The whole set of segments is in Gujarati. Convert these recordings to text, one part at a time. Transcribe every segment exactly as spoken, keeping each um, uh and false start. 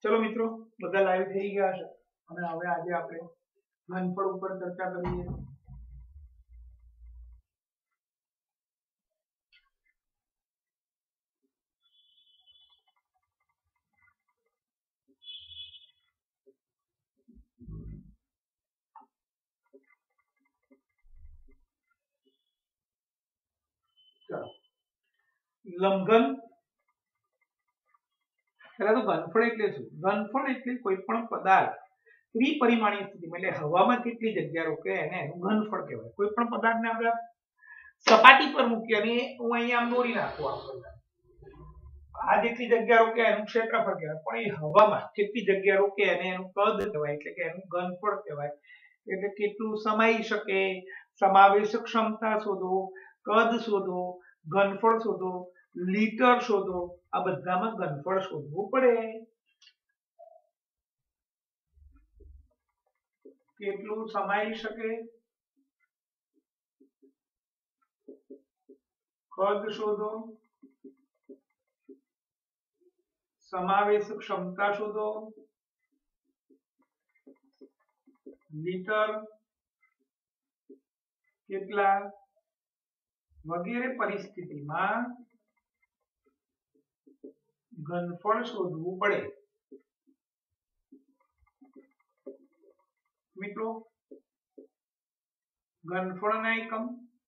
चलो मित्रों બધા લાઈવ થઈ ગયા છે અને હવે આજે આપણે ઘનફળ ઉપર ચર્ચા કરીએ। चलो લંઘન પહેલા તો ઘનફળ એટલે શું? ઘનફળ એટલે કોઈ પણ પદાર્થ ત્રિપરિમાણીય સ્થિતિમાં એટલે હવામાં કેટલી જગ્યા રોકે એને એનું ઘનફળ કહેવાય। કોઈ પણ પદાર્થને આપણે સપાટી પર મૂકીએ અને હું અહીંયા આમ દોરી નાખું આમ કરીને આ જેટલી જગ્યા રોકે એનું ક્ષેત્રફળ કહેવાય, પણ એ હવામાં કેટલી જગ્યા રોકે એને એનું કદ કહેવાય એટલે કે એનું ઘનફળ કહેવાય। એટલે કેટલું સમાઈ શકે, સમાવેશ ક્ષમતા શોધો, કદ શોધો, ઘનફળ શોધો, લીટર શોધો, આ બધામાં ઘનફળ શોધવું પડે। કેટલું સમાઈ શકે, કદ શોધો, સમાવેશ ક્ષમતા શોધો, લીટર કેટલા વગેરે પરિસ્થિતિમાં ઘનફળ શોધવું પડે। મિત્રો ઘનફળના એકમ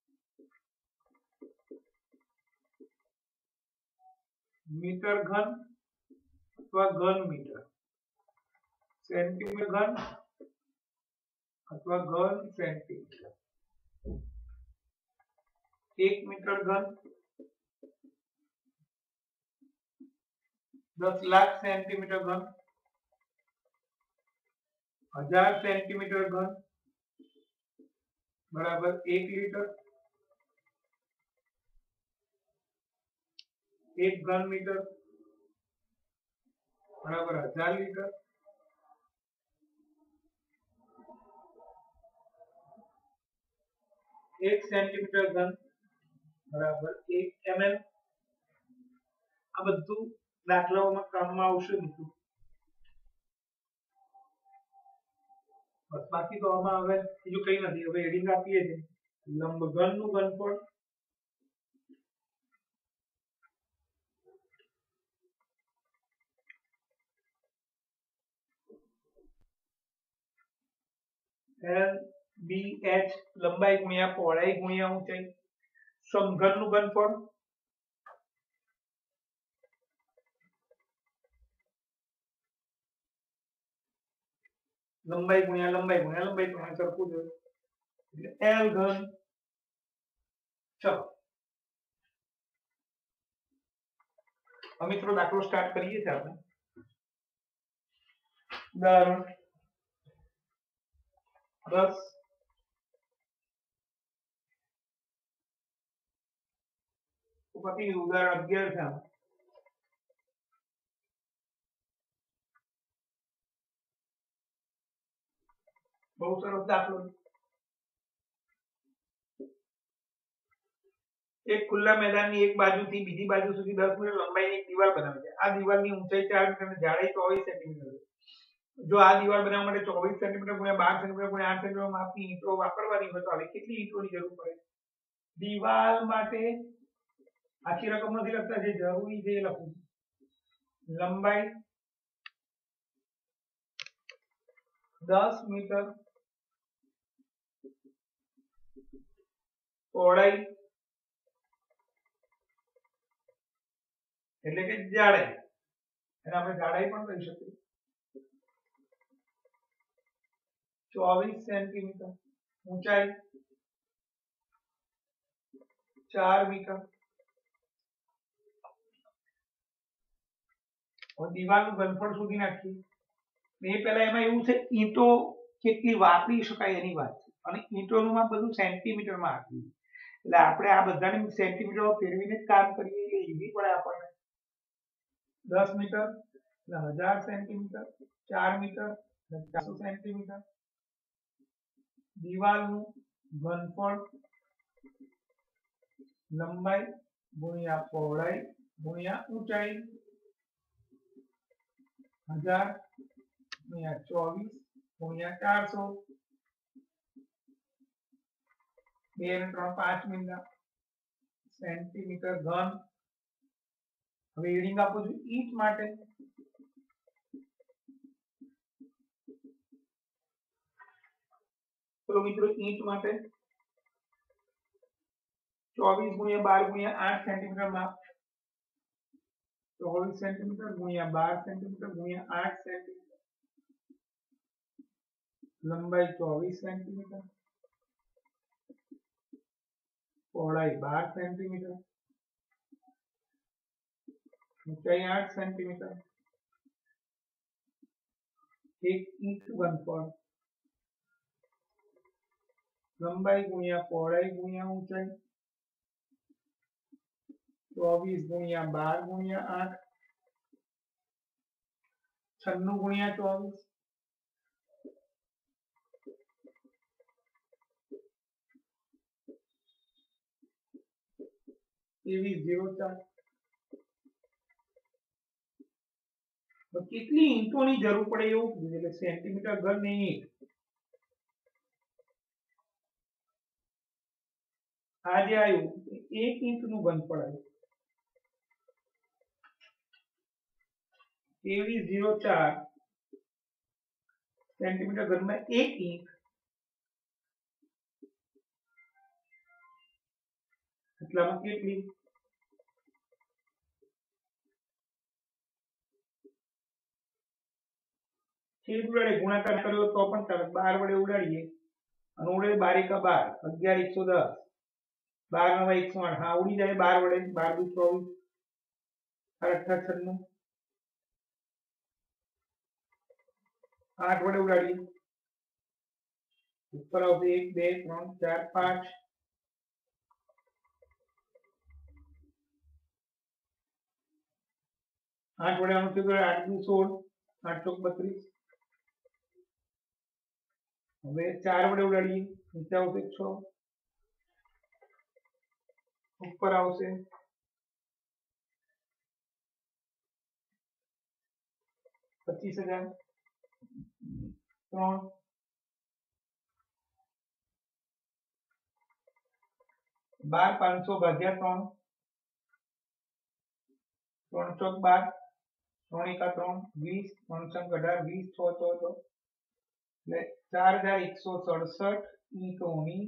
મીટર ઘન અથવા ઘન મીટર, સેન્ટીમીટર ઘન અથવા ઘન સેન્ટીમીટર, એક મીટર ઘન, दस लाख सेंटीमीटर घन, हजार सेंटीमीटर घन बराबर एक लीटर, एक घन मीटर बराबर हजार लीटर, एक सेंटीमीटर घन बराबर एक एम एल। आ बधु દાખલાઓમાં કામમાં આવશે મિત્રો। બસ બાકી તો આમાં હવે બીજું કઈ નથી। હવે હેડિંગ આપીએ છે લંબઘનનું ઘનફળ, એલ બી એચ લંબાઈ ગુણ્યા પહોળાઈ ગુણ્યા ઊંચાઈ, સમઘનનું ઘનફળ, લંબાઈ ગુણ્યા લંબાઈ ગુણ્યા લંબાઈ ગુણ્યા સરખું જ એટલે એલ ઘન। ચલો હવે મિત્રો દાખલો સ્ટાર્ટ કરીએ છીએ આપણે। ઉદાહરણ દસ પછી ઉદાહરણ અગિયાર છે। बहुत सरस दाखलो। एक खुला मैदान ની એક બાજુથી બીજી બાજુ સુધી દસ મીટર લંબાઈની એક દીવાલ બનાવી છે। આ દીવાલની ઊંચાઈ ચાર મીટર અને જાડાઈ ચોવીસ સેન્ટીમીટર છે। જો આ દીવાલ બનાવવા માટે ચોવીસ સેન્ટીમીટર ગુણ્યા બાર સેન્ટીમીટર ગુણ્યા આઠ સેન્ટીમીટર માપની ઈંટો વાપરવાની હોય તો હવે કેટલી ઈંટોની જરૂર પડે? દીવાલ માટે આખી રકમ નથી લખતા, જે જરૂરી છે એ લખું છું। લંબાઈ દસ મીટર, પહોળાઈ એટલે કે જાડાઈ, એને આપણે જાડાઈ પણ કહી શકીએ ચોવીસ સેન્ટીમીટર, ઊંચાઈ ચાર મીટર। और દીવાલનું ઘનફળ શોધી નાખીએ। એ પહેલા એમાં એવું છે ઈંટો કેટલી વાપરી શકાય એની વાત છે અને ઈંટોનું માપ બધું સેન્ટીમીટરમાં આપ્યું એટલે આપણે આ બધાને સેન્ટીમીટરમાં ફેરવીને જ કામ કરીએ એટલે ઈઝી પડે આપણને। દસ મીટર એટલે હજાર સેન્ટીમીટર, ચાર મીટર એટલે ચારસો સેન્ટીમીટર। દીવાલનું ઘનફળ લંબાઈ ગુણ્યા પહોળાઈ ગુણ્યા ઊંચાઈ हजार गुण્યા ચોવીસ ગુણ્યા ચારસો બે ને ત્રણ પાંચ મિલિયન સેન્ટીમીટર ઘન. હવે રીડિંગ આપું છું ઈંટ માટે. ચલો મિત્રો ઈંટ માટે ચોવીસ ગુણ્યા બાર ગુણ્યા આઠ સેન્ટીમીટર માપ. ચોવીસ સેન્ટીમીટર ગુણ્યા બાર સેન્ટીમીટર ગુણ્યા આઠ સેન્ટીમીટર. લંબાઈ ચોવીસ સેન્ટીમીટર, પહોળાઈ બાર સેન્ટીમીટર, ઊંચાઈ આઠ સેન્ટીમીટર. એક ઇંચ ઘનફળ લંબાઈ ગુણ્યા પહોળાઈ ગુણ્યા ઊંચાઈ ચોવીસ ગુણ્યા બાર ગુણ્યા આઠ છન્નું ગુણ્યા ચોવીસ ત્રેવીસ જીરો ચાર. કેટલી ઈંટોની જરૂર પડે એવું કીધું એટલે સેન્ટીમીટર ઘન ની ઈંટ. આ જે આવ્યું એક ઇંચ નું ઘનફળ આવ્યું ત્રેવીસ જીરો ચાર સેન્ટીમીટર ઘનમાં એક ઇંચ એટલામાં કેટલી છેદ વડે ગુણાકાર કર્યો તો પણ ચાલે. બાર વડે ઉડાડીએ અને ઉડે બાર એકા બાર અગિયાર એકસો દસ બાર નવા એકસો આઠ. હા ઉડી જાય બાર વડે. બાર દુ ચોવીસ અઠા છન્નું. આઠ વડે ઉડાડીએ ઉપર આવશે એક બે ત્રણ ચાર પાંચ. આઠ વડે આનું છેદ આઠ દુ સોળ આઠ ચોક બત્રીસ. હવે ચાર વડે ઉડાડીએ નીચે આવશે છ ઉપર આવશે પચીસ હજાર. ત્રણ બાર પાંચસો ભાગ્યા ત્રણ ત્રણ ચોક બાર ત્રણ એકા ત્રણ વીસ ત્રણ સંગ અઢાર વીસ છ ચૌદ એટલે ચાર હજાર એકસો સડસઠ ઈંટોની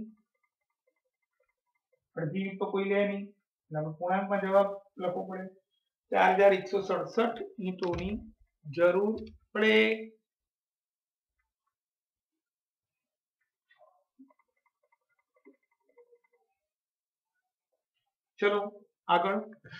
અડધી ઈંટ તો કોઈ લે નહીં એટલે આપણે પૂર્ણાંકમાં જવાબ લખવો પડે. ચાર હજાર એકસો સડસઠ ઈંટોની જરૂર પડે. ચલો આગળ.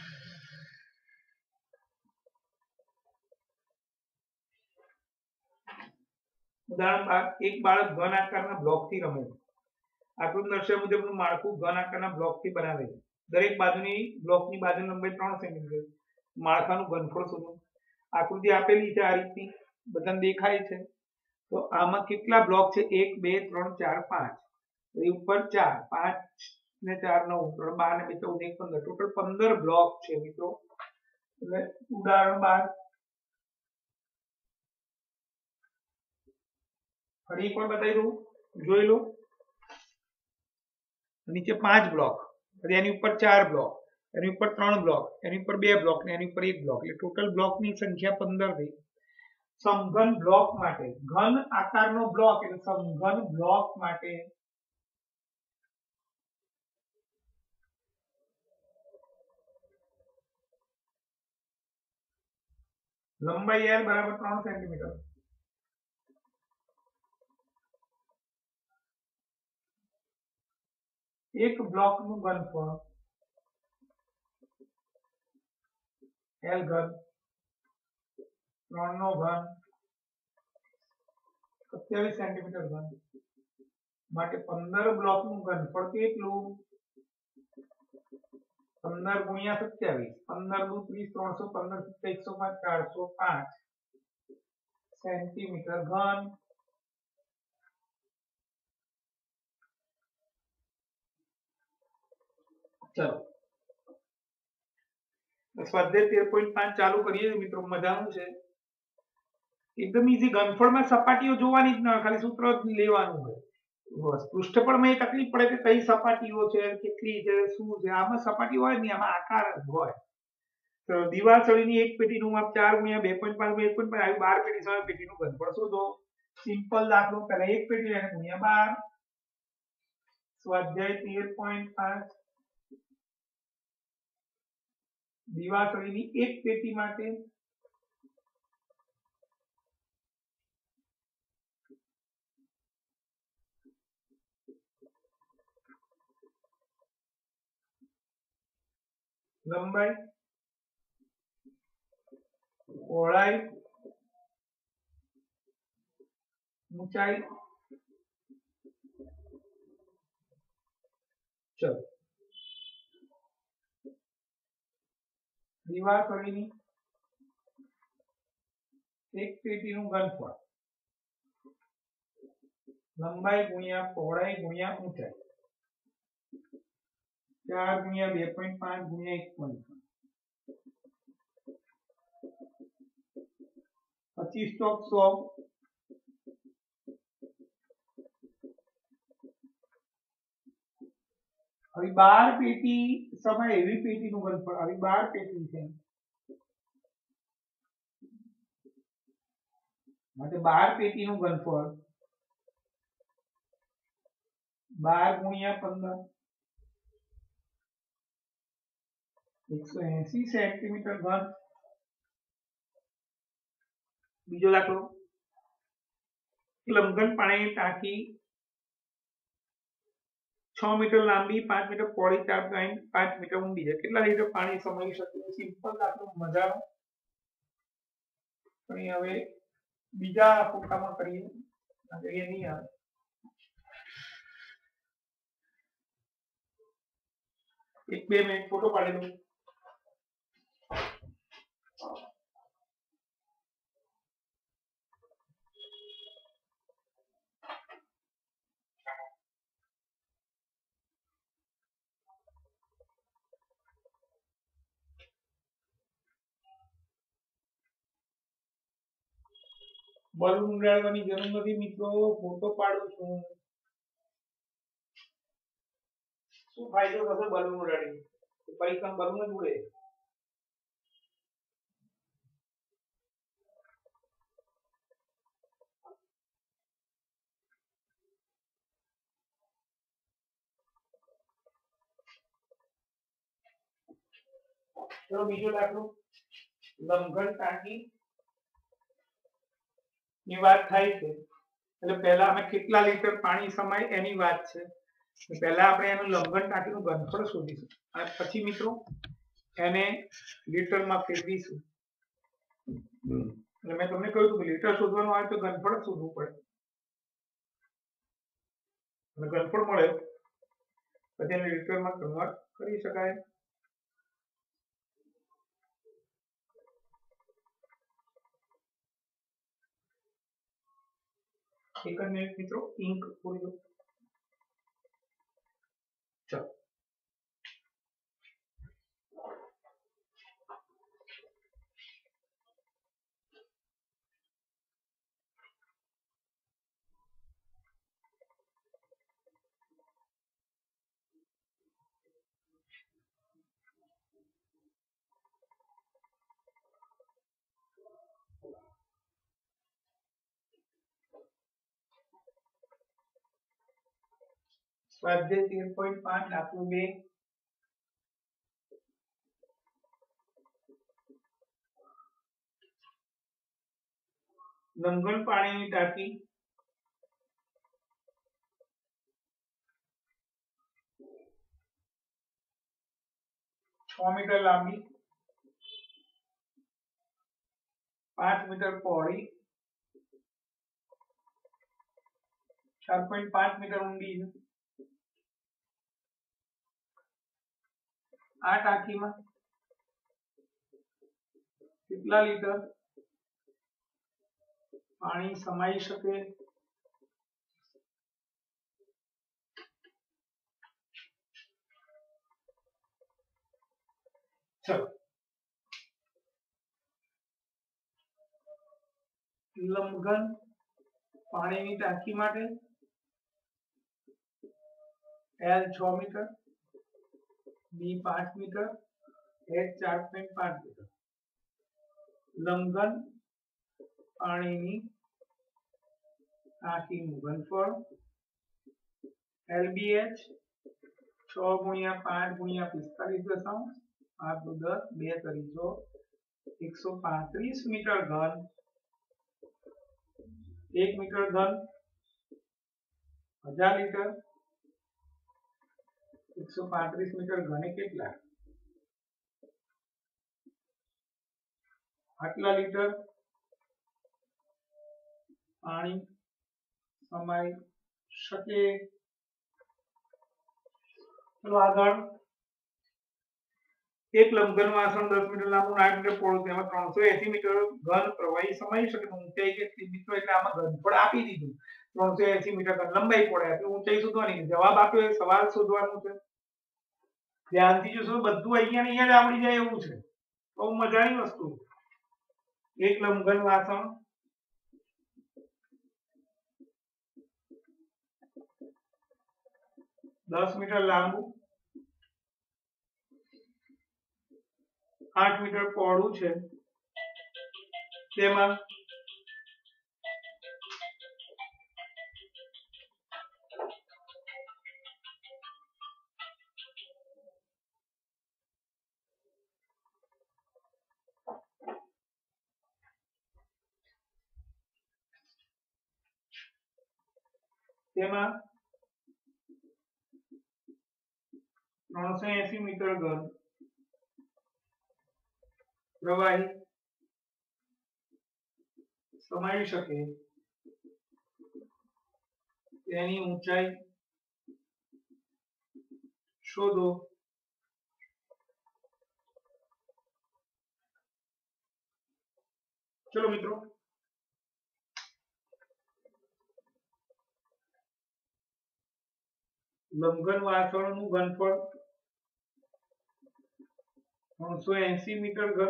ઉદાહરણ બાર એક બાળક ઘન આકારના બ્લોકથી રમે છે. આકૃતિ દર્શાવ્યા મુજબનું માળખું ઘન આકારના બ્લોકથી બનાવે છે. દરેક બાજુની બ્લોકની બાજુની લંબાઈ ત્રણ સેન્ટીમીટર. માળખાનું ઘનફળ શોધો. આકૃતિ આપેલી છે આ રીતની બધાને દેખાય છે. તો આમાં કેટલા બ્લોક છે? એક બે ત્રણ ચાર પાંચ. એ ઉપર ચાર પાંચ ને ચાર નવ ત્રણ બાર ને બે ચૌદ એક પંદર ટોટલ પંદર બ્લોક છે મિત્રો. એટલે ઉદાહરણ બાર ફરી એકવાર બતાવી દઉં જોઈ લો. નીચે પાંચ બ્લોક પછી એની ઉપર ચાર બ્લોક એની ઉપર ત્રણ બ્લોક એની ઉપર બે બ્લોક ને એની ઉપર એક બ્લોક એટલે ટોટલ બ્લોકની સંખ્યા પંદર થઈ. સમઘન બ્લોક માટે ઘન આકારનો બ્લોક એટલે સમઘન બ્લોક માટે લંબાઈ L બરાબર ત્રણ સેન્ટીમીટર. એક બ્લોકનું ઘનફળ L ઘન ત્રણ નો ઘન સત્યાવીસ સેન્ટીમીટર ઘન માટે પંદર બ્લોકનું ઘનફળ કેટલું? પંદર ગુણ્યા સત્યાવીસ પંદર દુ ત્રીસ ત્રણસો પંદર સિત્તેર એકસો પાંચ ચારસો પાંચ સેન્ટીમીટર ઘન. ચલો સ્વાધ્યાય તેર પોઈન્ટ પાંચ ચાલુ કરીએ મિત્રો. મજાનું છે. એકદમ ઈઝી. ઘનફળમાં સપાટીઓ જોવાની જ ન હોય, ખાલી સૂત્ર જ લેવાનું હોય. બસ પૃષ્ઠફળમાં એ તકલીફ પડે કે કઈ સપાટીઓ છે, કેટલી છે, શું છે. આમાં સપાટી હોય નહીં, આમાં આકાર જ હોય. તો દિવાસળીની એક પેટીનું માપ ચાર ગુણ્યા બે પોઈન્ટ પાંચ એક પોઈન્ટ પાંચ આવી બાર પેટી સામે પેટીનું ઘનફળ શોધો. સિમ્પલ દાખલો. પહેલા એક પેટી એને ગુણ્યા બાર. સ્વાધ્યાય તેર પોઈન્ટ પાંચ દિવાસળીની એક પેટી માટે લંબાઈ, પહોળાઈ, ઊંચાઈ. ચલો દિવાસળીની એક પેટીનું ઘનફળ લંબાઈ ગુણ્યા પહોળાઈ ગુણ્યા ઊંચાઈ ચાર ગુણ્યા બે પોઈન્ટ પાંચ ગુણ્યા એક પોઈન્ટ પચીસ ચોક સો. હવે બાર પેટી સમય એવી પેટીનું ઘનફળ. હવે બાર પેટી છે માટે બાર પેટીનું ઘનફળ બાર ગુણ્યા પંદર એકસો એસી સેન્ટીમીટર ઘન. બીજો દાખલો. લંબઘન પાણીની ટાંકી છ મીટર લાંબી, પાંચ મીટર પહોળી, ચાર પોઈન્ટ પાંચ મીટર ઊંડી છે. કેટલા લીટર પાણી સમાવી શકે? સિમ્પલ દાખલો, મજાનો. પણ હવે બીજા ફોટામાં કરીએ, એ નહીં આવે. એક બે મિનિટ ફોટો પાડી દઉં. બલૂન ઉડાડવાની જરૂર નથી મિત્રો, ફોટો પાડું છું. શું ફાયદો થશે બલૂન ઉડાડી? પરીક્ષામાં બલૂન જ ઉડે. ચલો બીજો દાખલો. લંબઘન ટાંકી ની વાત થાય છે એટલે પહેલા અમે કેટલા લીટર પાણી સમાય એની વાત છે. પહેલા આપણે એનું લંબઘન ટાંકીનું ઘનફળ શોધીશું અને પછી મિત્રો એને લીટરમાં ફેરવીશું. એટલે મેં તમને કહ્યું કે લીટર શોધવાનું આવે તો ઘનફળ શોધવું પડે. અને ઘનફળ મળે પછી એને લીટરમાં કન્વર્ટ કરી શકાય. એક જ મિનિટ મિત્રો, ઇંક પૂરી દો. ચલો સ્વાધ્યાય તેર પોઈન્ટ પાંચ દાખલો બે. લંબઘન પાણીની ટાંકી છ મીટર લાંબી, પાંચ મીટર પહોળી, ચાર પોઈન્ટ પાંચ મીટર ઊંડી છે. આ ટાંકીમાં કેટલા લીટર પાણી સમાઈ શકે? ચલો લંબઘન પાણીની ટાંકી માટે એલ છ મીટર, બી પાંચ મીટર, એચ ચાર પોઈન્ટ પાંચ મીટર. લંબઘન પાણીની ટાંકીનું ઘનફળ એલબીએચ છ ગુણ્યા પાંચ ગુણ્યા પિસ્તાલીસ દશાંશ આઠ દુ દસ બે તરીસો એકસો પાંત્રીસ મીટર ઘન. એક મીટર ઘન હજાર લીટર. એકસો પાંત્રીસ મીટર ઘને કેટલા? આટલા લીટર પાણી સમાઈ શકે. ચલો આગળ. એક લંબઘન વાસણ દસ મીટર લાંબુ આઠ મીટર પહોળું તેમાં ત્રણસો એંસી મીટર ઘન પ્રવાહી સમાઈ શકે. ઊંચાઈ કેટલી મિત્રો? એટલે આમાં ઘનફળ આપી દીધું. ત્રણસો એંસી મીટર ઘન લંબાઈ પહોળાઈ આપી, ઊંચાઈ શોધવાની. જવાબ આપ્યો એ સવાલ શોધવાનું છે. ધ્યાનથી જોશો બધું અહીંયા ને અહીંયા જ આવડી જાય એવું છે. બહુ મજાની વસ્તુ. એક લંબઘન વાસણ દસ મીટર લાંબુ આઠ મીટર પહોળું છે. તેમાં તેમાં ત્રણસો એંસી મીટર ઘન પ્રવાહી સમાઈ શકે. તેની ઊંચાઈ શોધો. ચલો મિત્રો, લંબઘન વાસણનું ઘનફળ ત્રણસો એંસી મીટર ઘન.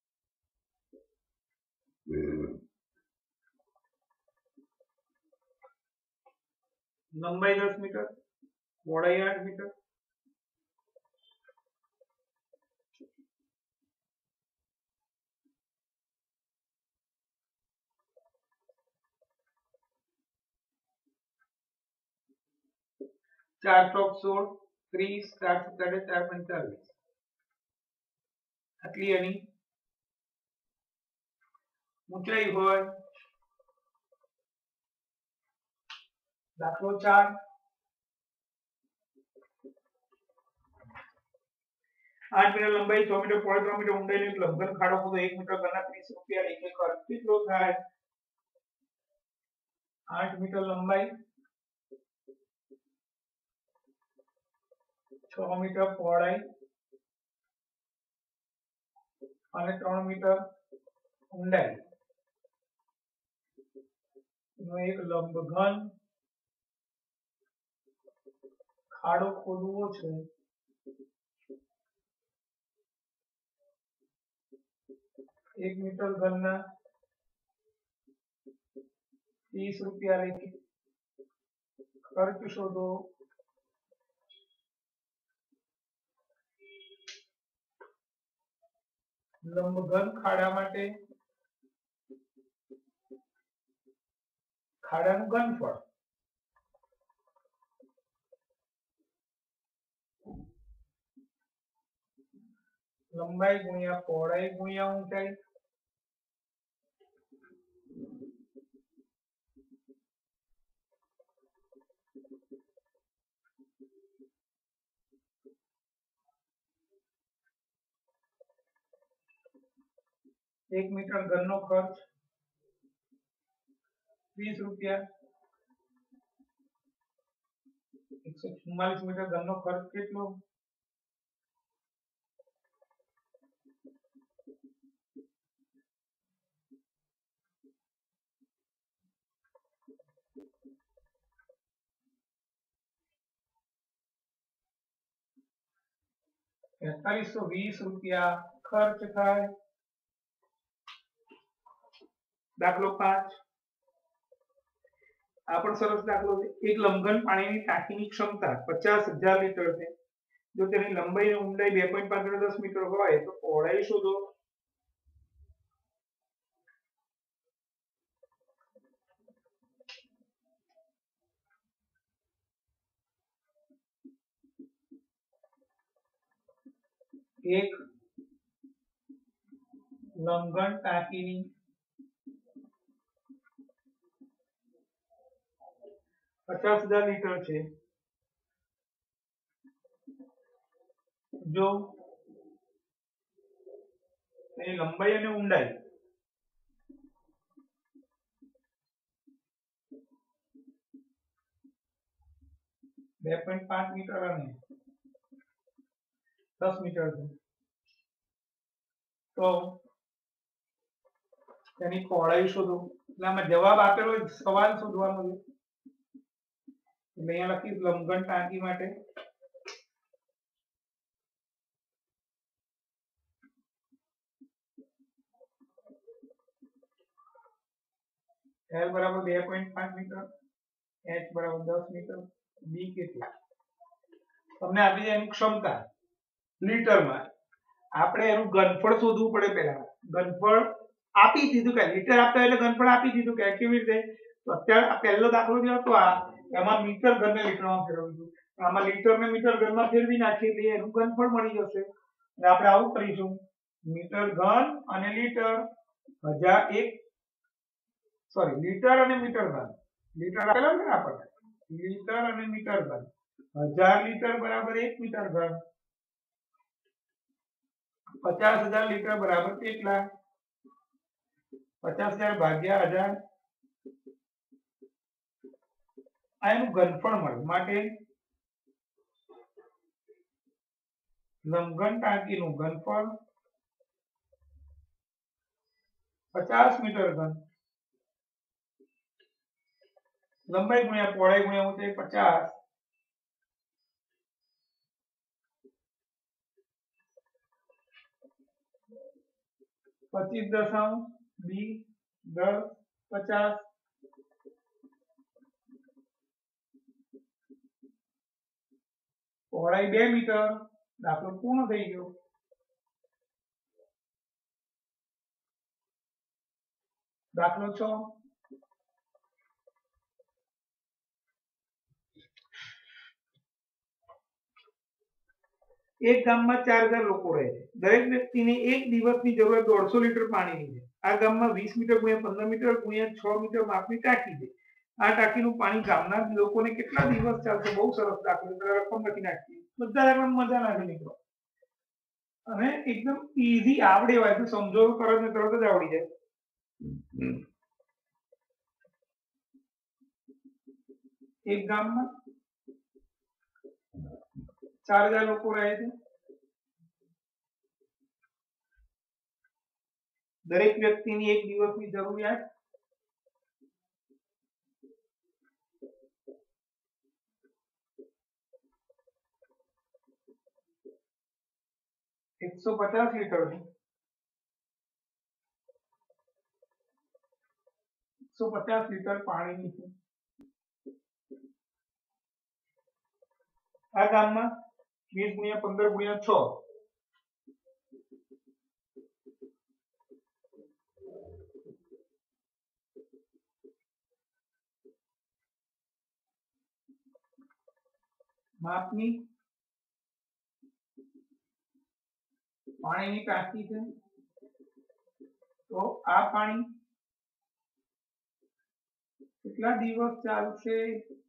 લંબાઈ દસ મીટર, પહોળાઈ આઠ મીટર. ચાર ચોક સોળ, ત્રીસ, ચાર સત્તાવીસ, ચાર પંચાવીસ આટલી એની ઊંચાઈ હોય. દાખલો ચાર. આઠ મીટર લંબાઈ, છ મીટર પહોળાઈ, ત્રણ મીટર ઊંડાઈનો એક લંબઘન ખાડો ખોદો. એક મીટર ઘનના ત્રીસ રૂપિયા લેખે ખર્ચ કેટલો થાય? આઠ મીટર લંબાઈ, છ મીટર પહોળાઈ અને ત્રણ મીટર ઊંડાઈ નો એક લંબઘન ખાડો ખોદવો છે. એક મીટર ઘનના ત્રીસ રૂપિયા લેખે ખર્ચ શોધો. લંબઘન ખાડા માટે ખાડાનું ઘનફળ લંબાઈ ગુણ્યા પહોળાઈ ગુણ્યા ઊંચાઈ. એક મીટર ઘનનો ખર્ચ ત્રીસ રૂપિયા. એકસો ચુમ્માલીસ મીટર ઘનનો ખર્ચ કેટલો? તેતાલીસો વીસ રૂપિયા ખર્ચ થાય. દાખલો પાંચ આ પણ સરસ દાખલો છે. એક લંબઘન પાણીની ટાંકીની ક્ષમતા પચાસ હજાર લીટર છે. જો તેની લંબાઈ અને ઊંડાઈ બે પોઈન્ટ પાંચ દસ મીટર હોય તો પહોળાઈ શોધો. એક લંબઘન ટાંકીની પચાસ હજાર લીટર છે. જો એની લંબાઈ અને ઊંડાઈ બે પોઈન્ટ પાંચ મીટર અને દસ મીટર છે તો તેની પહોળાઈ શોધો. એટલે આમાં જવાબ આપેલો સવાલ શોધવાનો છે. એટલે અહીંયા લખીશ લંબઘન ટાંકી માટે L બરાબર બે પોઈન્ટ પાંચ મીટર, H બરાબર દસ મીટર, B કેટલા તમને આપી દે એની ક્ષમતા લીટરમાં. આપણે એનું ઘનફળ શોધવું પડે. પહેલા ઘનફળ આપી દીધું કે લીટર આપતા એટલે ઘનફળ આપી દીધું કે કેવી રીતે. તો અત્યારે પહેલો દાખલો જે હતો આ એમાં મીટર ઘનને લીટરમાં ફેરવ્યું હતું. આમાં લીટર ને મીટર ઘનમાં ફેરવી નાખીએ એટલે એનું ઘનફળ મળી જશે. એટલે આપણે આવું કરીશું મીટર ઘન અને લીટર હજાર એક સોરી લીટર અને મીટર ઘન. લીટર આપેલો છે ને આપણને લીટર અને મીટર ઘન હજાર લીટર બરાબર એક મીટર ઘન. પચાસ હજાર લીટર બરાબર કેટલા? પચાસ હજાર ભાગ્યા હજાર આ એનું ઘનફળ મળે. માટે લંબઘન ટાંકીનું ઘનફળ પચાસ મીટર ઘન. લંબાઈ ગુણ્યા પહોળાઈ ગુણ્યા ઊંચાઈ પચાસ પચીસ દશાંશ બી દસ પચાસ પહોળાઈ બે મીટર. દાખલો પૂર્ણ થઈ ગયો. દાખલો છ એક ગામમાં ચાર હજાર લોકો રહે છે. દરેક વ્યક્તિને એક દિવસની જરૂરિયાત દોઢસો લીટર પાણીની છે. આ ગામમાં વીસ મીટર ગુણ્યા પંદર મીટર ગુણ્યા છ મીટર માપની ટાંકી છે. આ ટાંકીનું પાણી ગામના લોકોને કેટલા દિવસ ચાલશે? બહુ સરસ દાખલો. રકમ લખી નાખીએ. બધા દાખલા મજા લાગે મિત્રો અને એકદમ ઈઝી આવડે હોય તો સમજો તરત ને તરત જ આવડી જાય. એક ગામમાં ચાર હજાર લોકો રહે છે. દરેક વ્યક્તિની એક દિવસની જરૂરિયાત એકસો પચાસ લીટર છે. એકસો પચાસ લીટર પાણીની છે. આ ગામમાં વીસ ગુણ્યા પંદર ગુણ્યા છ માપની પાણીની ટાંકી છે. તો આ પાણી કેટલા દિવસ ચાલશે?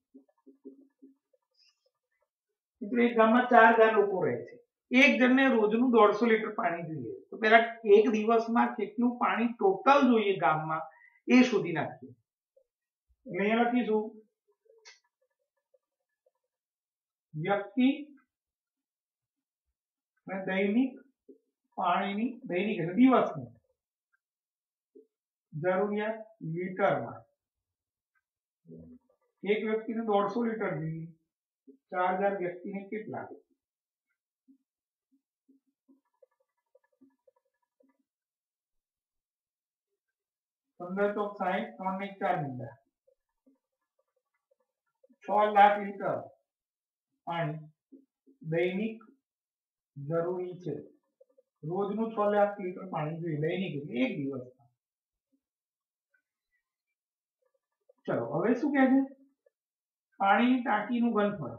મિત્રો એક ગામમાં ચાર હજાર લોકો રહે છે. એક જણને રોજનું દોઢસો લીટર પાણી જોઈએ. તો પહેલા એક દિવસમાં કેટલું પાણી ટોટલ જોઈએ ગામમાં એ શોધી નાખીએ. એટલે અહીંયા લખીશું વ્યક્તિ અને દૈનિક પાણીની દૈનિક એટલે દિવસની જરૂરિયાત લીટરમાં. એક વ્યક્તિને દોઢસો લીટર જોઈએ. ચાર હજાર વ્યક્તિને કેટલા? पंदर ચોક સાહીઠ ત્રણ ને ચાર મીંડા છ લાખ લીટર પાણી દૈનિક જરૂરી છે। રોજનું છ લાખ લીટર પાણી જોઈએ દૈનિક એટલે એક દિવસ। ચલો હવે શું કહે છે પાણીની ટાંકીનું ઘનફળ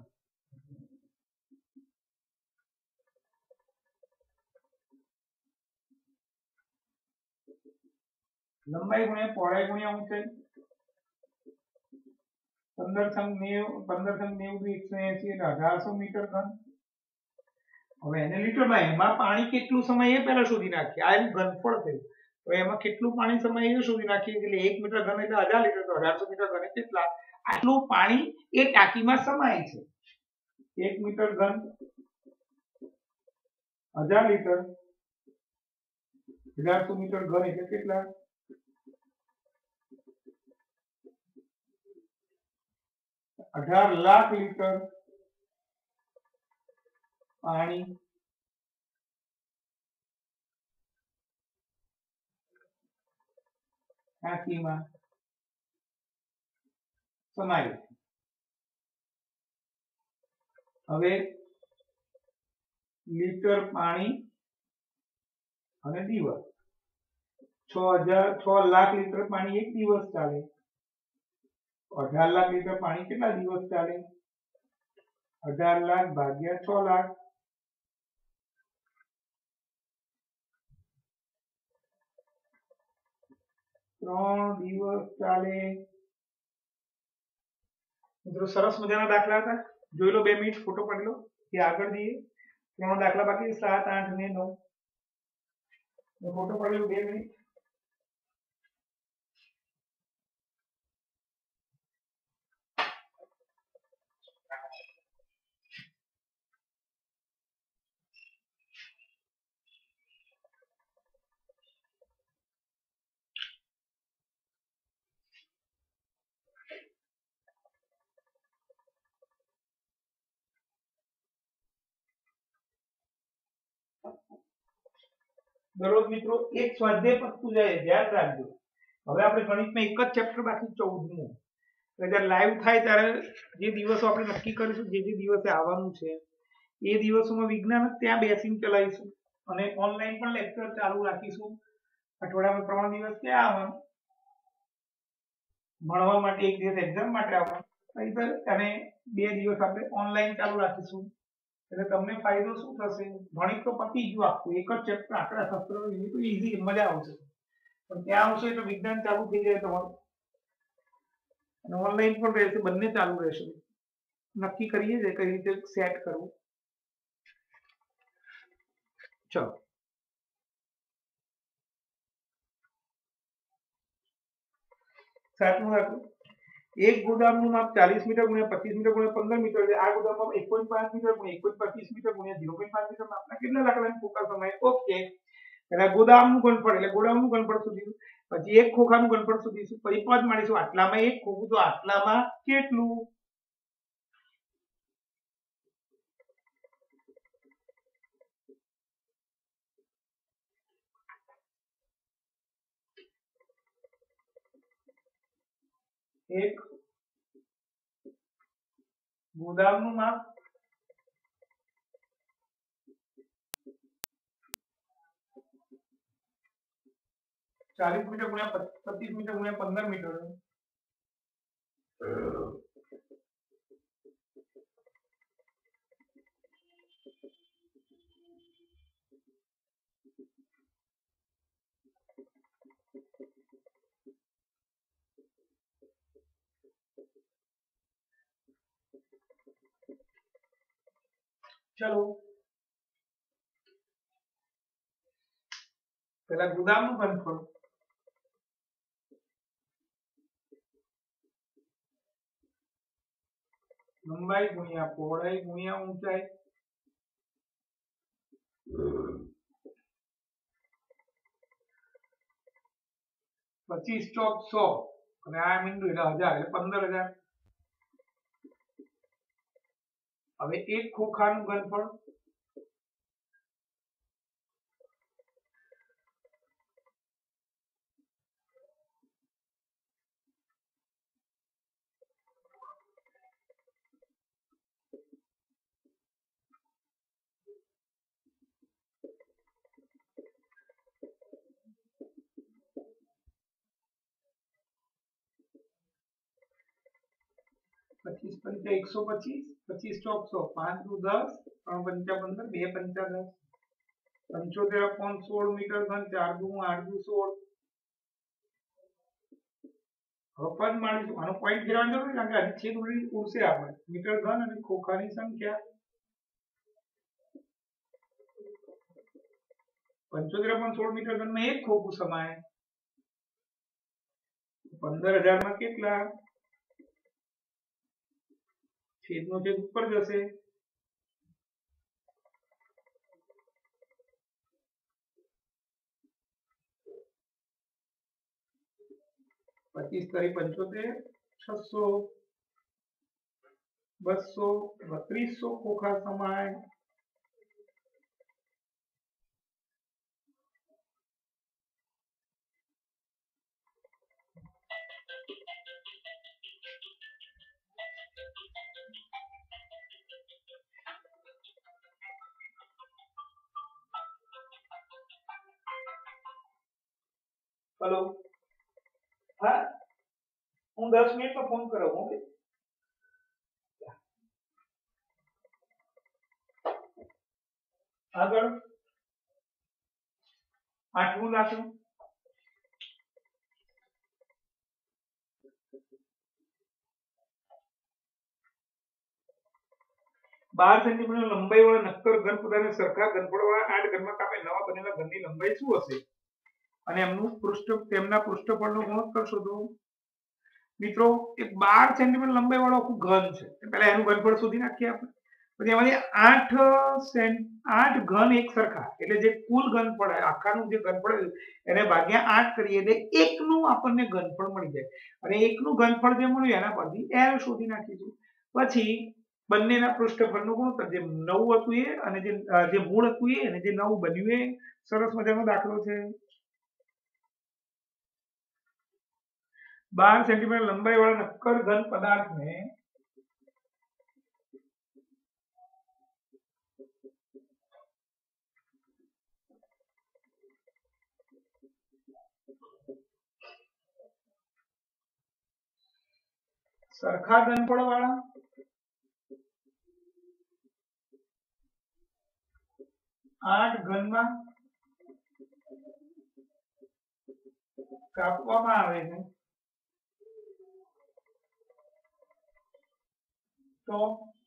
લંબાઈ ગુણ્યા પહોળાઈ ગુણ્યા ઊંચાઈ पंदर संग नेव पंदर संग नेव एक सौ एसी એટલે અઢારસો મીટર ઘન। હવે એને લીટરમાં એમાં પાણી કેટલું સમય એ પહેલા શોધી નાખીએ આ એનું ઘનફળ થયું તો એમાં કેટલું પાણી સમય એ શોધી નાખીએ એટલે એક મીટર ઘન એટલે હજાર લીટર તો અઢારસો મીટર ઘન કેટલા આટલું પાણી એ ટાંકીમાં સમાય છે। એક મીટર ઘન હજાર લીટર અઢારસો મીટર ઘન એટલે કેટલા अठारह लाख लीटर पानी टांकी में समाये। हवे लीटर पानी अने दिवस छ हजार छ लाख लीटर पानी एक दिवस चाले अठार लाख लीटर पानी कितना दिवस चाले अठार लाख भाग्या छ लाख त्रण दिवस चाले। मित्रों सरस मजाना दाखला था જોઈ લો બે મિનિટ ફોટો પાડી લો કે આગળ જઈએ ત્રણ દાખલા બાકી સાત આઠ ને નવ ફોટો પાડી લો બે મિનિટ। दररोज मित्रों एक स्वाध्याय पत्तू जाए ध्यान राखजो। હવે આપણે ગણિતમાં એક જ ચેપ્ટર બાકી ચૌદમું તો જ્યારે લાઈવ થાય ત્યારે જે દિવસો આપણે નક્કી કરીશું જે જે દિવસે આવવાનું છે એ દિવસોમાં વિજ્ઞાન ત્યાં બેસીને ચલાવીશું અને ઓનલાઈન પણ લેક્ચર ચાલુ રાખીશું। અઠવાડિયામાં ત્રણ દિવસ ક્યાં આવવાનું ભણવા માટે એક દિવસ એક્ઝામ માટે આવવાનું અને બે દિવસ આપણે ઓનલાઈન ચાલુ રાખીશું એટલે તમને ફાયદો શું થશે ગણિત તો પતી ગયું આખું એક જ ચેપ્ટર આંકડાશાસ્ત્ર એ તો ઈઝી મજા આવશે પણ ત્યાં આવશે એટલે વિજ્ઞાન ચાલુ થઈ જાય તમારું અને ઓનલાઈન પણ રહેશે બંને ચાલુ રહેશે। નક્કી કરીએ છે કઈ રીતે સેટ કરવું। ચલો સાતમું દાખલો एक गोदामનું માપ ચાલીસ મીટર ગુણ્યા પચીસ મીટર ગુણ્યા પંદર મીટર છે। આ ગોદામમાં એક પોઈન્ટ પાંચ મીટર ગુણ્યા એક પોઈન્ટ પચીસ મીટર ગુણ્યા ઝીરો પોઈન્ટ પાંચ મીટર માપના કેટલા લાકડાના ખોખા સમાય। ઓકે એટલે ગોદામનું ઘનફળ એટલે ગોદામનું ઘનફળ શોધીશું પછી એક ખોખાનું ઘનફળ શોધીશું પછી પદ માણીશું આટલામાં એક ખોખું તો આટલામાં કેટલું एक गोदामનું માપ चालीस मीटर गुण્યા पच्चीस मीटर गुण્યા पंद्रह मीटर चलो पहला गोदामનું ઘનફળ લંબાઈ ગુણ્યા પહોળાઈ ગુણ્યા ઊંચાઈ पच्चीस ચોક सौ અને આ મીંડું એટલે હજાર એટલે पंद्रह हजार। હવે એક ખોખાનું ઘનફળ पच्चीस पंचा एक सौ पच्चीस, पच्चीस चौक सौ, पांच दू दस, त्रण पंचा पंदर, बे पंचा दस, पंचोतेर अपॉन सोल मीटर घन, चार दू आठ दू सोल। હવે પદ માણીશું, આનો પોઈન્ટ ફેરવાની જરૂર નથી, કારણ કે હજી છેદ ઉડી ઉડશે આપણે મીટર ઘન અને ખોખાની સંખ્યા पंचोतेर अपॉन सोल मीटर घन में एक खोखું સમાય, पंदर हजार में કેટલા છેદનો છેદ ઉપર જશે, पच्चीस तरी पंचोतेर, छसो, बसो, बत्रीसो खोखा समाय, हेलो हाँ हूँ दस मिनट में फोन करूँ ओके आगे आठवू दाखलो बार सेंटीमीटर लंबाई वाला नक्कर घन पदार्थ सरखा घनफળ वाला आठ ઘનમાં કાપે નવા બનેલા ઘનની લંબાઈ શું હશે અને એમનું પૃષ્ઠ તેમના પૃષ્ઠફળનો ગુણોત્તર શોધો। મિત્રો એક બાર સેન્ટીમીટર લંબાઈ વાળો આખું ઘન છે, પહેલા એનું ઘનફળ શોધી નાખીએ આપણે, પછી એમાંથી આઠ આઠ ઘન એક સરખા એટલે જે કુલ ઘનફળ આખાનું જે ઘનફળ એને ભાગ્યા આઠ કરીએ એટલે એકનું આપણને ઘનફળ મળી જાય, અને એકનું ઘનફળ જે મળ્યું એના પરથી એલ શોધી નાખીશું। પછી બંનેના પૃષ્ઠફળનો ગુણોત્તર જે નવ હતું એ અને જે જે મૂળ હતું એ અને જે નવ બન્યું એ સરસ મજાનો દાખલો છે। बारह सेंटीमीटर लंबाई वाला नक्कर घन पदार्थ में सरखा घनफળ वाला आठ घन में कापवामां आवे छे तो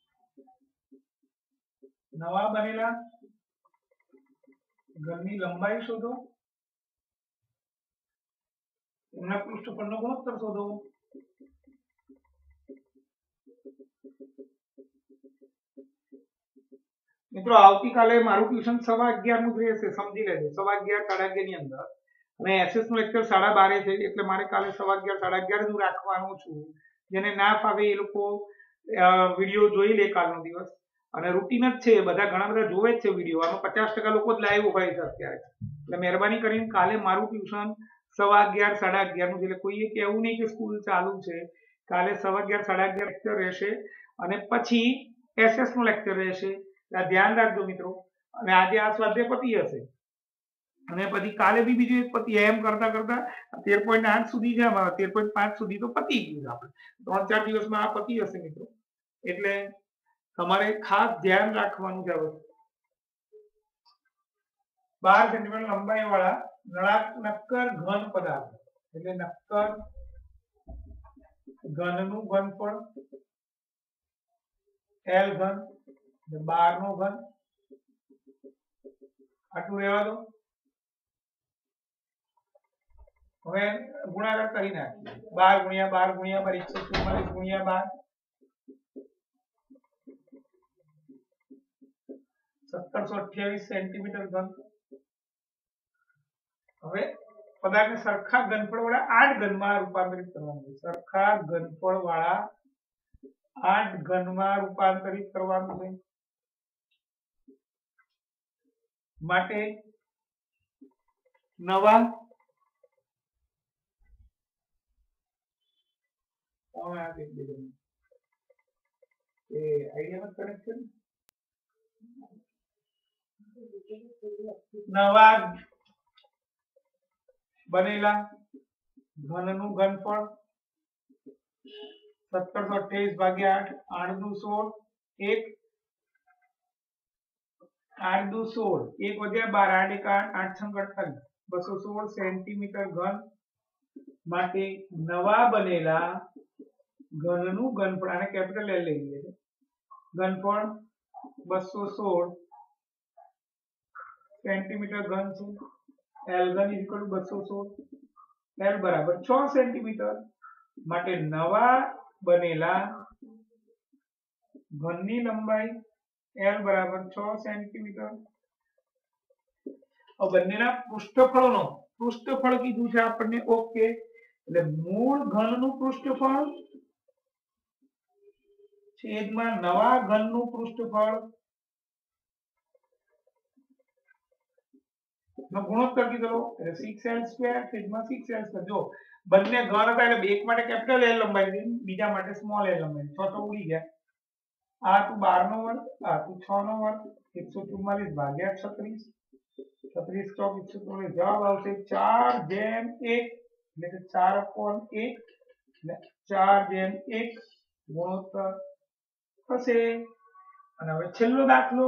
नवा बनेला घननी लंबाई शोधो, एमना पृष्ठफळનો ગુણોત્તર शोधो। मित्रों આવતીકાલે મારું ટ્યુશન સવા અગિયાર નું રહેશે, સમજી લેજો સવા અગિયાર સાડા અગિયાર ની અંદર, અને એસએસ નું લેક્ચર સાડા બારે છે એટલે મારે કાલે સવા અગિયાર સાડા અગિયાર જ રાખવાનું છું। જેને ના ફાવે એ લોકો વિડિયો જોઈ લે કાલનો દિવસ, અને રૂટીન જ છે, બધા ઘણા બધા જોવે જ છે વિડિયો, આમાં પચાસ ટકા લોકો જ લાઈવ હોય છે અત્યારે, એટલે મહેરબાની કરીને કાલે મારું ટ્યુશન સવા અગિયાર સાડા અગિયાર નું, એટલે કોઈએ કહેવું નહીં કે સ્કૂલ ચાલુ છે, કાલે સવા અગિયાર સાડા અગિયાર લેક્ચર રહેશે, અને પછી એસએસ નું લેક્ચર રહેશે, ધ્યાન રાખજો મિત્રો। અને આજે આ સ્વાધ્યાય પતી હશે, અને પછી કાલે બી બીજું એક પતિ એમ કરતા કરતા તેર પોઈન્ટ આઠ સુધી છે, અમારા તેર પોઈન્ટ પાંચ સુધી તો પતી ગયું આપણે, ત્રણ ચાર દિવસમાં આ પતી હશે મિત્રો। એટલે તમારે ખાસ ધ્યાન રાખવાનું છે। બાર સેન્ટીમીટર લંબાઈ વાળા નળાક નક્કર ઘન પદાર્થ એટલે નક્કર ઘનનું ઘનફળ એલ ઘન, बार नो घन आटलू रहेवा दो। हवे गुणाकार करी नाखीए, बार गुणिया बार गुणिया बार एक सौ चुम्मालीस गुणिया बार सत्तर सौ अठावीस सेंटीमीटर घन। हवे पदार्थ सरखा घनफळ वाला आठ घन में रूपांतरित करवानुं छे, सरखा घनफळ वाला आठ घन में रूपांतरित करवानुं छे માટે નવા નવા બનેલા ઘનનું ઘનફળ સત્તરસો અઠ્યાવીસ ભાગ્યા આઠ, આઠ દુ સોળ, એક, આઠ દુ સોળ, એક વધ્યા બાર, આઠ એક આઠ, આઠ છંગ અડતાલીસ, બસો સોળ સેન્ટીમીટર ઘન માટે નવા બનેલા ઘનનું ઘનફળ, આને કેપિટલ એલ લઈ લઈએ છે, ઘનફળ બસો સોળ સેન્ટીમીટર ઘન છે, એલ ઘન ઇક્વલ ટુ બસો સોળ, એલ બરાબર છ સેન્ટીમીટર માટે નવા બનેલા ઘનની લંબાઈ એલ બરાબર છ સેન્ટીમીટર. હવે બંનેના પૃષ્ઠફળનો પૃષ્ઠફળ કીધું છે આપણને, ઓકે, એટલે મૂળ ઘનનું પૃષ્ઠફળ છેદમાં નવા ઘનનું પૃષ્ઠફળ નો ગુણોત્તર કીધો એટલે સિક્સ એલ સ્ક્વેર છેદમાં સિક્સ એલ સ્ક્વેર. જો બંને ઘન હતા એટલે એક માટે કેપિટલ એલ લંબાઈ લીધી, બીજા માટે સ્મોલ એલ લંબાઈ, છ તો ઉડી ગયા, આ તો બાર નો વર્ગ, આ તો છ નો વર્ગ, એકસો ચુમ્માલીસ ભાગ્યા છત્રીસ, છત્રીસ ચોક એકસો ચોવીસ, જવાબ આવશે ચાર જેમ એક, એટલે કે ચાર અપોન એક, એટલે ચાર જેમ એક ગુણોત્તર થશે. અને હવે છેલ્લો દાખલો,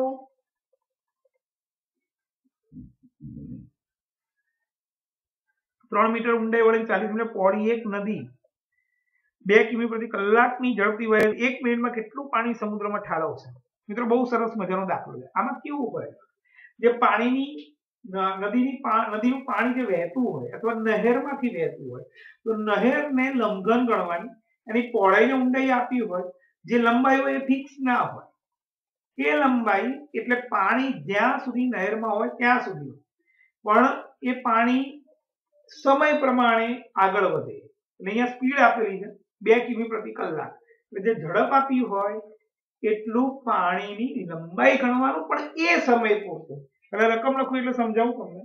ત્રણ મીટર ઊંડાઈ વાળી ચાલીસ મીટર પહોળી એક નદી બે કિમી પ્રતિ કલાકની ઝડપથી વહે એક મિનિટમાં કેટલું પાણી સમુદ્રમાં ઠાલવશે? મિત્રો બહુ સરસ મજાનો દાખલો છે. આમાં કેવું હોય, જે પાણીની નદીની નદીનું પાણી જે વહેતું હોય અથવા નહેરમાંથી વહેતું હોય તો નહેરને લંઘન ગણવાની, એની પહોળાઈને ઊંડાઈ આપી હોય, જે લંબાઈ હોય એ ફિક્સ ના હોય, એ લંબાઈ એટલે પાણી જ્યાં સુધી નહેરમાં હોય ત્યાં સુધી, પણ એ પાણી સમય પ્રમાણે આગળ વધે. અને અહીંયા સ્પીડ આપેલી છે બે કિમી પ્રતિ કલાક, એટલે જે ઝડપ આપી હોય એટલું પાણીની લંબાઈ ગણવાનું, પણ એ સમય પૂરતું. એટલે રકમ લખું એટલે સમજાવું તમને.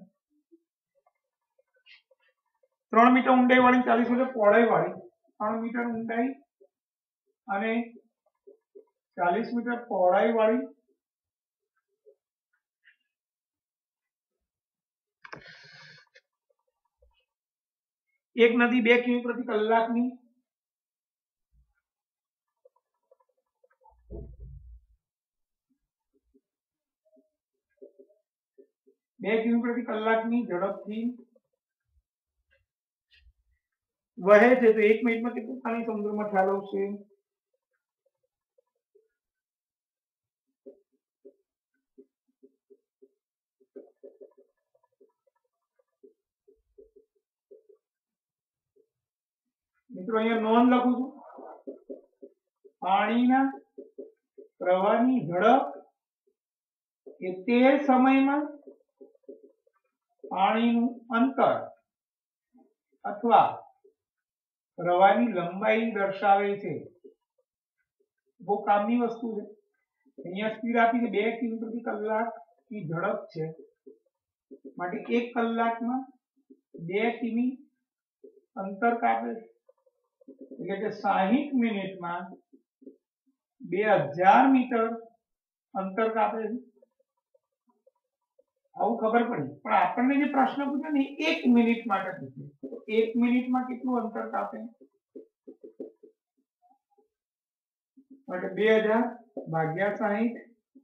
ત્રણ મીટર ઊંડાઈ વાળી ચાલીસ મીટર પહોળાઈ વાળી, ત્રણ મીટર ઊંડાઈ અને ચાલીસ મીટર પહોળાઈ વાળી એક નદી બે કિમી પ્રતિ કલાકની બે કિમી પ્રતિ કલાકની ઝડપથી વહે છે, તો એક મિનિટમાં કેટલું પાણી સમુદ્રમાં ઠાલવશે? મિત્રો અહીંયા નોંધ લખું છું, પાણીના પ્રવાહની ઝડપ એ તે સમયમાં પાણીનું અંતર અથવા પ્રવાહની લંબાઈ દર્શાવે છે. બહુ કામની વસ્તુ છે. અહીંયા સ્પીડ આપી છે બે કિમી પ્રતિ કલાક ની ઝડપ છે, માટે એક કલાકમાં બે કિમી અંતર કાપે છે, એટલે કે સાહીઠ મિનિટમાં બે હજાર મીટર અંતર કાપે છે. આવું ખબર પડી, પણ આપણને જે પ્રશ્ન પૂછ્યો ને એક મિનિટ માટે પૂછ્યો, તો એક મિનિટમાં કેટલું અંતર કાપે? માટે બે હજાર ભાગ્યા સાહીઠ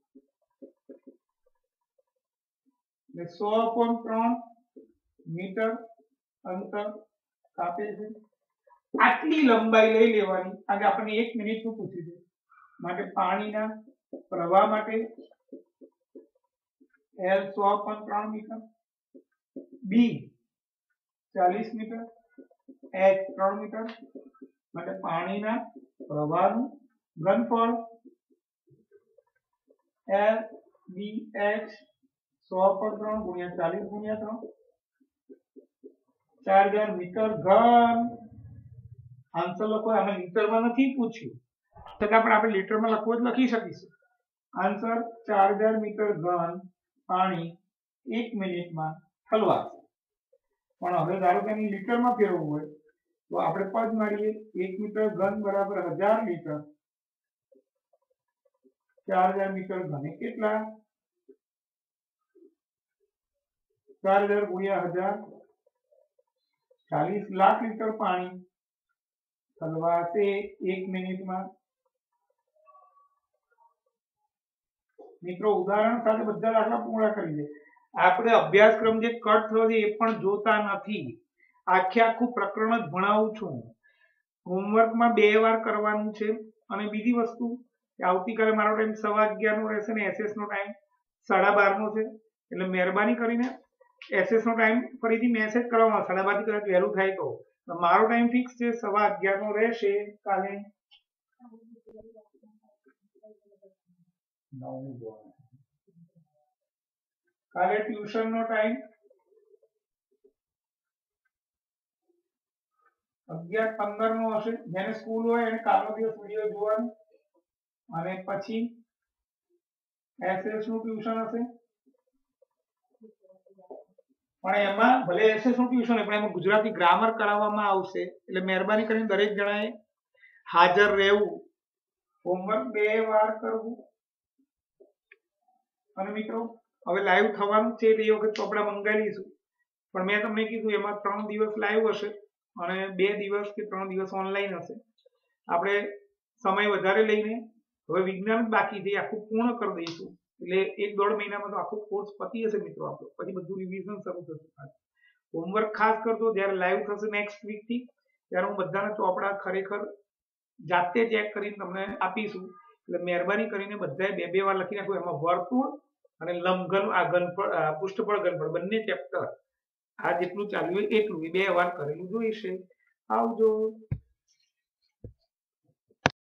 એટલે સો પોઈન્ટ ત્રણ મીટર અંતર કાપે છે. આટલી લંબાઈ લઈ લેવાની, આજે આપણને એક મિનિટ નું પૂછ્યું છે, માટે પાણીના પ્રવાહ માટે એલ સો પોઈન્ટ ત્રણ મીટર, બી ચાલીસ મીટર, એચ ત્રણ મીટર, માટે પાણીના પ્રવાહનું ઘનફળ એલ બી એચ સો પોઈન્ટ ત્રણ ગુણ્યા ચાલીસ ગુણ્યા ત્રણ, ચાર હજાર મીટર ઘન. આન્સર લખો, આમાં લીટરમાં નથી પૂછ્યું, છતાં પણ આપણે લીટરમાં લખવું જ લખી શકીશું. આન્સર ચાર હજાર મીટર ઘન પાણી એક મિનિટમાં ઠલવાશે. પણ હવે ધારો કે એને લીટરમાં ફેરવવું હોય તો આપણે પદ મારીએ, એક મીટર ઘન બરાબર હજાર લીટર, ચાર હજાર મીટર ઘન કેટલા? ચાર હજાર ગુણ્યા હજાર, ચાલીસ લાખ લીટર પાણી હલવાશે એક મિનિટમાં। મિત્રો ઉદાહરણ સાથે બધા દાખલા પૂર્ણ કરી દે। આપણે અભ્યાસક્રમ જે કટ થયો છે એ પણ જોતા નથી, આખે આખું પ્રકરણ જ ભણાવું છું। હોમવર્કમાં બે વાર કરવાનું છે। અને બીજી વસ્તુ કે આવતીકાલે મારો ટાઈમ સવા અગિયાર નો રહેશે ને એસએસ નો ટાઈમ સાડા બાર નો છે, એટલે મહેરબાની કરીને એસએસ નો ટાઈમ ફરીથી મેસેજ કરવામાં સાડા બાર થી કદાચ વહેલું થાય તો મારો ટાઈમ ફિક્સ છે સવા અગિયાર નો રહેશે કાલે। કાલે ટ્યુશન નો ટાઈમ અગિયાર પંદર નો હશે। જેને સ્કૂલ હોય એને કાલનો દિવસ વિડીયો જોવાનો અને પછી એસએસ નું ટ્યુશન હશે। પણ એમાં ભલે એસએસ નું ટ્યુશન હોય પણ એમાં ગુજરાતી ગ્રામર કરાવવામાં આવશે, એટલે મહેરબાની કરીને દરેક જણાએ હાજર રહેવું, હોમવર્ક બે વાર કરવું। અને મિત્રો હવે લાઈવ થવાનું છે એ વખત ચોપડા મંગાવી લઈશું, પણ મેં તમને કીધું એમાં ત્રણ દિવસ લાઈવ હશે અને બે દિવસ કે ત્રણ દિવસ ઓનલાઈન હશે। આપણે સમય વધારે લઈને હવે વિજ્ઞાન જ બાકી છે આખું પૂર્ણ કરી દઈશું, એટલે એક દોઢ મહિનામાં તો આખો કોર્સ પતી જશે મિત્રો આપણો, પછી બધું રિવિઝન શરૂ થશે। હોમવર્ક ખાસ કરજો, જ્યારે લાઈવ થશે નેક્સ્ટ વીક થી ત્યારે હું બધાના ચોપડા ખરેખર જાતે ચેક કરીને તમને આપીશું, એટલે મહેરબાની કરીને બધાએ બે બે વાર લખી નાખો। એમાં વર્તુળ અને લંબઘન આ ઘનફળ પૃષ્ઠફળ ઘનફળ બંને ચેપ્ટર આ જેટલું ચાલ્યું હોય એટલું બે વાર કરેલું જોઈશે। આવજો।